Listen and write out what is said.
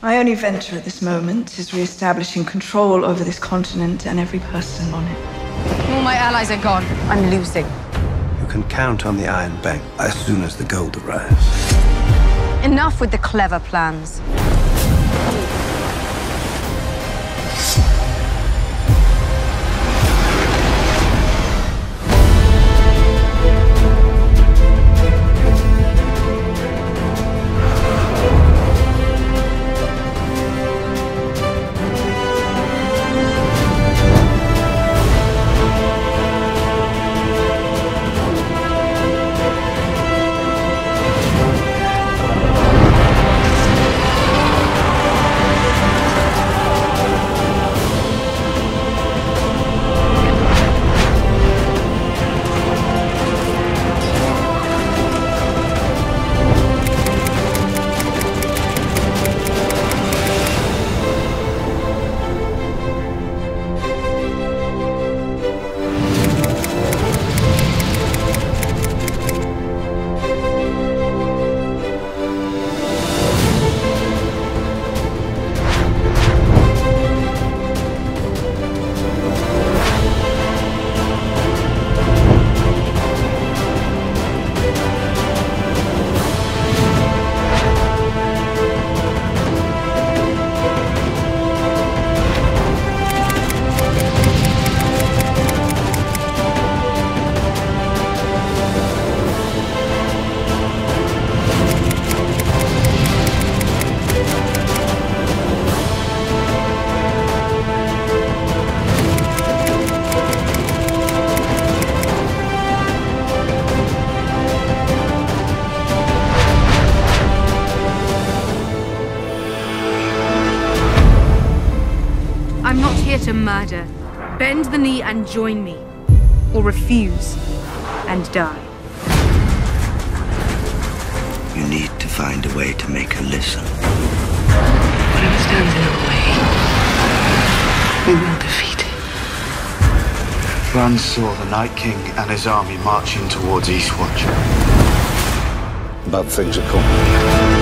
My only venture at this moment is re-establishing control over this continent and every person on it. All my allies are gone. I'm losing. You can count on the Iron Bank as soon as the gold arrives. Enough with the clever plans. I'm not here to murder. Bend the knee and join me. Or refuse and die. You need to find a way to make her listen. Whatever stands in our way, we will defeat it. Bronn saw the Night King and his army marching towards Eastwatch. Bad things are coming.